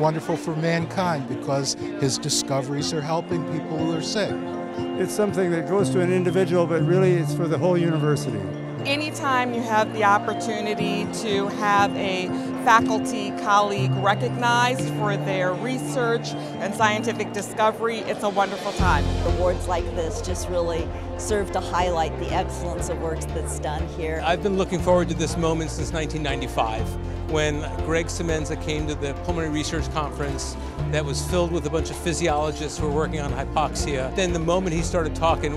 wonderful for mankind because his discoveries are helping people who are sick. It's something that goes to an individual, but really it's for the whole university. Anytime you have the opportunity to have a faculty colleague recognized for their research and scientific discovery, it's a wonderful time. Awards like this just really serve to highlight the excellence of work that's done here. I've been looking forward to this moment since 1995, when Gregg Semenza came to the Pulmonary Research Conference that was filled with a bunch of physiologists who were working on hypoxia. Then the moment he started talking,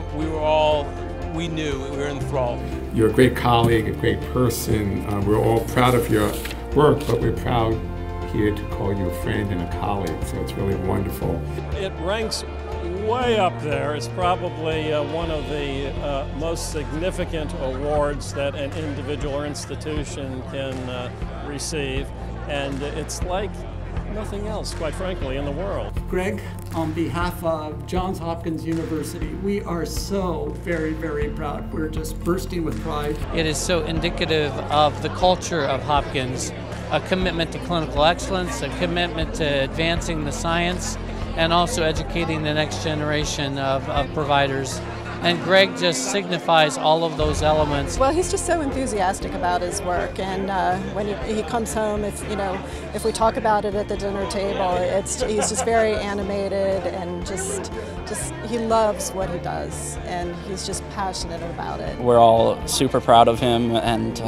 we knew we were enthralled. You're a great colleague, a great person. We're all proud of your work, but we're proud here to call you a friend and a colleague, so it's really wonderful. It ranks way up there. It's probably one of the most significant awards that an individual or institution can receive, and it's like nothing else, quite frankly, in the world. Gregg, on behalf of Johns Hopkins University, we are so very, very proud. We're just bursting with pride. It is so indicative of the culture of Hopkins, a commitment to clinical excellence, a commitment to advancing the science, and also educating the next generation of providers. And Gregg just signifies all of those elements. Well, he's just so enthusiastic about his work, and when he comes home, if we talk about it at the dinner table, he's just very animated and just he loves what he does, and he's just passionate about it. We're all super proud of him, and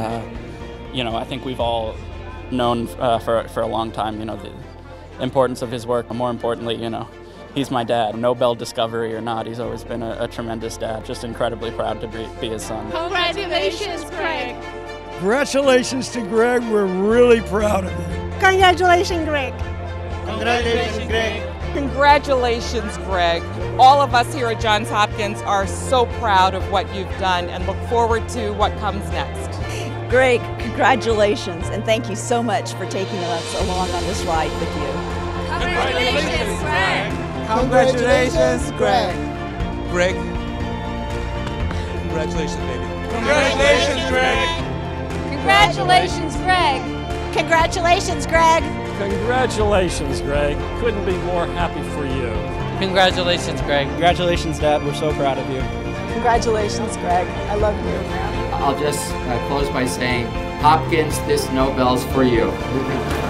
I think we've all known for a long time, the importance of his work. More importantly, he's my dad. Nobel discovery or not, he's always been a tremendous dad. Just incredibly proud to be his son. Congratulations, Gregg. Congratulations to Gregg. We're really proud of you. Congratulations, Gregg. Congratulations, Gregg. Congratulations, Gregg. All of us here at Johns Hopkins are so proud of what you've done and look forward to what comes next. Gregg, congratulations, and thank you so much for taking us along on this ride with you. Congratulations, Gregg. Congratulations, Gregg. Gregg, congratulations, baby. Congratulations, Gregg. Congratulations, Gregg. Congratulations, Gregg. Congratulations, Gregg. Couldn't be more happy for you. Congratulations, Gregg. Congratulations, Dad. We're so proud of you. Congratulations, Gregg. I love you. I'll just close by saying, Hopkins, this Nobel's for you.